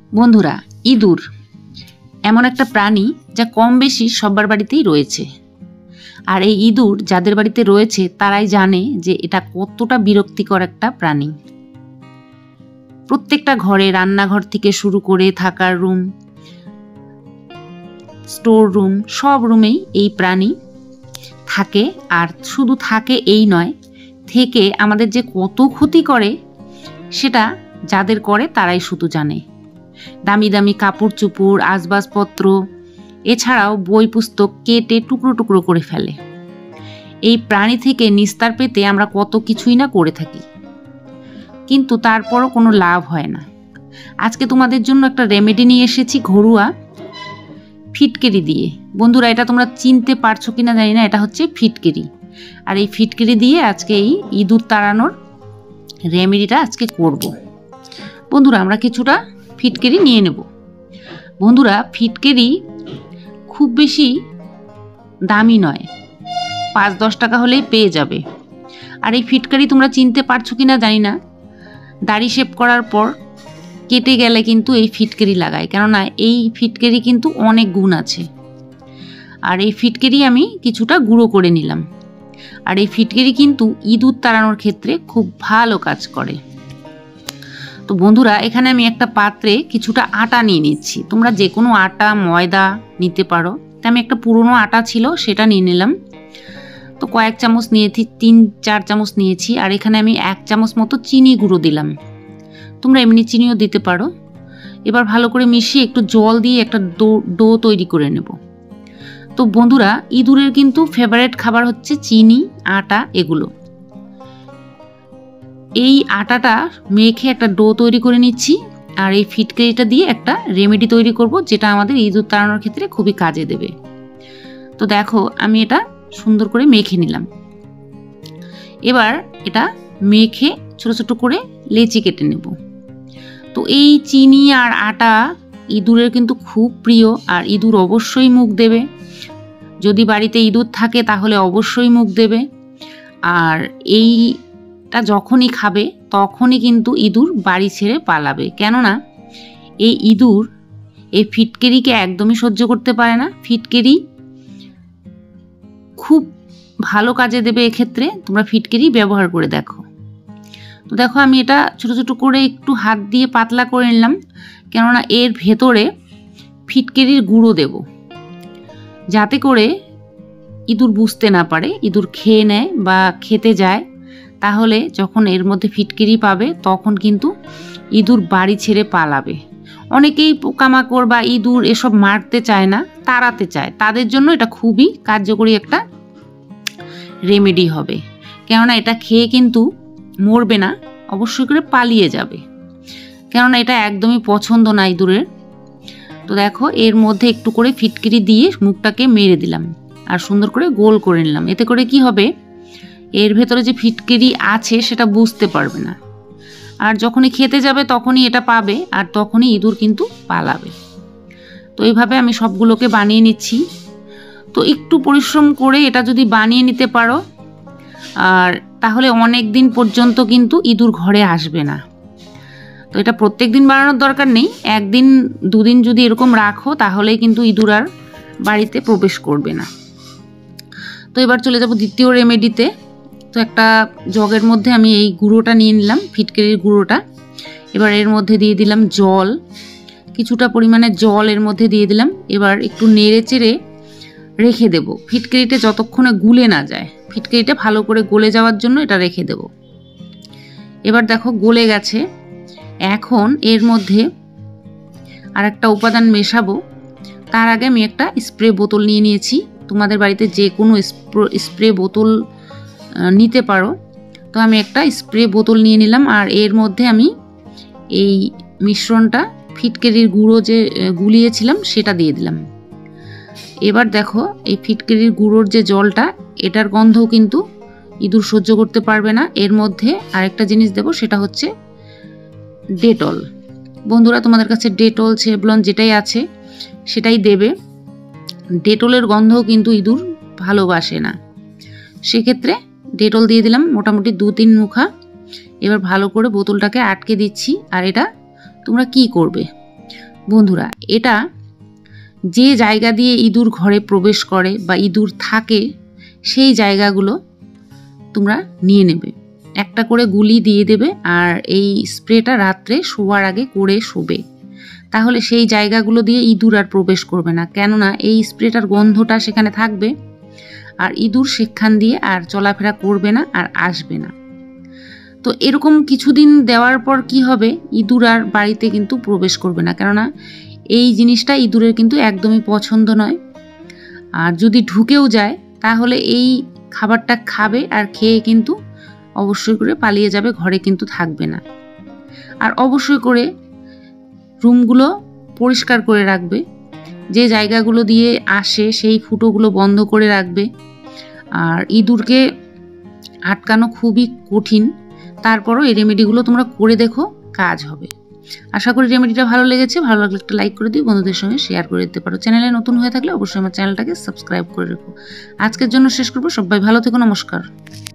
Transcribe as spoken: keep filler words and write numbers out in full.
বন্ধুরা, ইঁদুর এমন একটা প্রাণী যা কম বেশি সবার বাড়িতেই রয়েছে। আর এই ইঁদুর যাদের বাড়িতে রয়েছে তারাই জানে যে এটা কতটা বিরক্তিকর একটা প্রাণী। প্রত্যেকটা ঘরে, রান্নাঘর থেকে শুরু করে থাকার রুম, স্টোর রুম, সব রুমেই এই প্রাণী থাকে। আর শুধু থাকে এই নয়, থেকে আমাদের যে কত ক্ষতি করে সেটা যাদের করে তারাই শুধু জানে। দামি দামি কাপড় চোপড়, আসবাবপত্র, এছাড়াও বই পুস্তক কেটে টুকরো টুকরো করে ফেলে। এই প্রাণী থেকে নিস্তার পেতে আমরা কত কিছুই না করে থাকি, কিন্তু তারপরও কোনো লাভ হয় না। আজকে তোমাদের জন্য একটা রেমেডি নিয়ে এসেছি, ঘরোয়া ফিটকিরি দিয়ে। বন্ধুরা, এটা তোমরা চিনতে পারছো কিনা জানি না, এটা হচ্ছে ফিটকিরি। আর এই ফিটকিরি দিয়ে আজকে এই ইঁদুর তাড়ানোর রেমেডিটা আজকে করব। বন্ধুরা, আমরা কিছুটা ফিটকিরি নিয়ে নেব। বন্ধুরা, ফিটকিরি খুব বেশি দামি নয়, পাঁচ দশ টাকা হলেই পেয়ে যাবে। আর এই ফিটকিরি তোমরা চিনতে পারছো কিনা জানি না, দাড়ি শেভ করার পর কেটে গেলে কিন্তু এই ফিটকিরি লাগায়, কেননা এই ফিটকিরি কিন্তু অনেক গুণ আছে। আর এই ফিটকিরি আমি কিছুটা গুঁড়ো করে নিলাম। আর এই ফিটকিরি কিন্তু ইঁদুর তাড়ানোর ক্ষেত্রে খুব ভালো কাজ করে। তো বন্ধুরা, এখানে আমি একটা পাত্রে কিছুটা আটা নিয়ে নিচ্ছি। তোমরা যে কোনো আটা, ময়দা নিতে পারো। তো আমি একটা পুরনো আটা ছিল, সেটা নিয়ে নিলাম। তো কয়েক চামচ নিয়েছি, তিন চার চামচ নিয়েছি। আর এখানে আমি এক চামচ মতো চিনি গুঁড়ো দিলাম। তোমরা এমনি চিনিও দিতে পারো। এবার ভালো করে মিশিয়ে একটু জল দিয়ে একটা ডো ডো তৈরি করে নেব। তো বন্ধুরা, ইঁদুরের কিন্তু ফেভারিট খাবার হচ্ছে চিনি, আটা, এগুলো। এই আটাটা মেখে একটা ডো তৈরি করে নিচ্ছি। আর এই ফিটকিরিটা দিয়ে একটা রেমেডি তৈরি করব, যেটা আমাদের ইঁদুর তাড়ানোর ক্ষেত্রে খুবই কাজে দেবে। তো দেখো, আমি এটা সুন্দর করে মেখে নিলাম। এবার এটা মেখে ছোট ছোট করে লেচি কেটে নেব। তো এই চিনি আর আটা ইঁদুরের কিন্তু খুব প্রিয়, আর ইঁদুর অবশ্যই মুখ দেবে। যদি বাড়িতে ইঁদুর থাকে তাহলে অবশ্যই মুখ দেবে। আর এইটা যখনই খাবে তখনই কিন্তু ইঁদুর বাড়ি ছেড়ে পালাবে, কেননা এই ইঁদুর এই ফিটকিরিকে একদমই সহ্য করতে পারে না। ফিটকিরি খুব ভালো কাজে দেবে এক্ষেত্রে, তোমরা ফিটকিরি ব্যবহার করে দেখো। তো দেখো, আমি এটা ছোট ছোট করে একটু হাত দিয়ে পাতলা করে নিলাম, কেননা এর ভেতরে ফিটকিরির গুঁড়ো দেব, যাতে করে ইঁদুর বুঝতে না পারে, ইঁদুর খেয়ে নেয় বা খেতে যায়। তাহলে যখন এর মধ্যে ফিটকিরি পাবে তখন কিন্তু ইঁদুর বাড়ি ছেড়ে পালাবে। অনেকেই পোকামাকড় বা ইঁদুর এসব মারতে চায় না, তাড়াতে চায়। তাদের জন্য এটা খুবই কার্যকরী একটা রেমেডি হবে, কেননা এটা খেয়ে কিন্তু মরবে না, অবশ্যই করে পালিয়ে যাবে, কেননা এটা একদমই পছন্দ না ইঁদুরের। তো দেখো, এর মধ্যে একটু করে ফিটকিরি দিয়ে মুখটাকে মেরে দিলাম আর সুন্দর করে গোল করে নিলাম। এতে করে কি হবে, এর ভেতরে যে ফিটকিরি আছে সেটা বুঝতে পারবে না। আর যখনই খেতে যাবে তখনই এটা পাবে, আর তখনই ইঁদুর কিন্তু পালাবে। তো এইভাবে আমি সবগুলোকে বানিয়ে নিচ্ছি। তো একটু পরিশ্রম করে এটা যদি বানিয়ে নিতে পারো, আর তাহলে অনেক দিন পর্যন্ত কিন্তু ইঁদুর ঘরে আসবে না। তো এটা প্রত্যেক দিন বানানোর দরকার নেই, একদিন দুদিন যদি এরকম রাখো তাহলেই কিন্তু ইঁদুর আর বাড়িতে প্রবেশ করবে না। তো এবার চলে যাব দ্বিতীয় রেমেডিতে। তো একটা জগের মধ্যে আমি এই গুঁড়োটা নিয়ে নিলাম, ফিটকিরির গুঁড়োটা। এবার এর মধ্যে দিয়ে দিলাম জল, কিছুটা পরিমাণে জল এর মধ্যে দিয়ে দিলাম। এবার একটু নেড়ে চেড়ে রেখে দেব, ফিটকিরিটা যতক্ষণে গুলে না যায়। ফিটকিরিটা ভালো করে গলে যাওয়ার জন্য এটা রেখে দেব। এবার দেখো, গলে গেছে। এখন এর মধ্যে আর একটা উপাদান মেশাবো। তার আগে আমি একটা স্প্রে বোতল নিয়ে নিয়েছি। তোমাদের বাড়িতে যে কোনো স্প্রে বোতল নিতে পারো। তো আমি একটা স্প্রে বোতল নিয়ে নিলাম, আর এর মধ্যে আমি এই মিশ্রণটা, ফিটকিরির গুঁড়ো যে গুলিয়েছিলাম সেটা দিয়ে দিলাম। এবার দেখো, এই ফিটকিরির গুঁড়োর যে জলটা, এটার গন্ধও কিন্তু ইঁদুর সহ্য করতে পারবে না। এর মধ্যে আরেকটা জিনিস দেব, সেটা হচ্ছে ডেটল। বন্ধুরা, তোমাদের কাছে ডেটল, সেভলন যেটাই আছে সেটাই দেবে। ডেটলের গন্ধও কিন্তু ইঁদুর ভালোবাসে না, সেক্ষেত্রে ডেটল দিয়ে দিলাম মোটামুটি দু তিন মুখা। এবার ভালো করে বোতলটাকে আটকে দিচ্ছি। আর এটা তোমরা কি করবে, বন্ধুরা, এটা যে জায়গা দিয়ে ইঁদুর ঘরে প্রবেশ করে বা ইঁদুর থাকে সেই জায়গাগুলো তোমরা নিয়ে নেবে, একটা করে গুলি দিয়ে দেবে, আর এই স্প্রেটা রাত্রে শোয়ার আগে করে শোবে। তাহলে সেই জায়গাগুলো দিয়ে ইঁদুর আর প্রবেশ করবে না, কেননা এই স্প্রেটার গন্ধটা সেখানে থাকবে, আর ইঁদুর সেখান দিয়ে আর চলাফেরা করবে না আর আসবে না। তো এরকম কিছুদিন দেওয়ার পর কি হবে, ইঁদুর আর বাড়িতে কিন্তু প্রবেশ করবে না, কেননা এই জিনিসটা ইঁদুরের কিন্তু একদমই পছন্দ নয়। আর যদি ঢুকেও যায় তাহলে এই খাবারটা খাবে আর খেয়ে কিন্তু অবশ্যই করে পালিয়ে যাবে, ঘরে কিন্তু থাকবে না। আর অবশ্যই করে রুমগুলো পরিষ্কার করে রাখবে, যে জায়গাগুলো দিয়ে আসে সেই ফুটোগুলো বন্ধ করে রাখবে। আর ইঁদুরকে আটকানো খুবই কঠিন, তারপরও এই রেমেডিগুলো তোমরা করে দেখো, কাজ হবে। আশা করি রেমেডিটা ভালো লেগেছে। ভালো লাগলে একটা লাইক করে দিও, বন্ধুদের সঙ্গে শেয়ার করে দিতে পারো। চ্যানেলে নতুন হয়ে থাকলে অবশ্যই আমার চ্যানেলটাকে সাবস্ক্রাইব করে রেখো। আজকের জন্য শেষ করবো। সবাই ভালো থেকো, নমস্কার।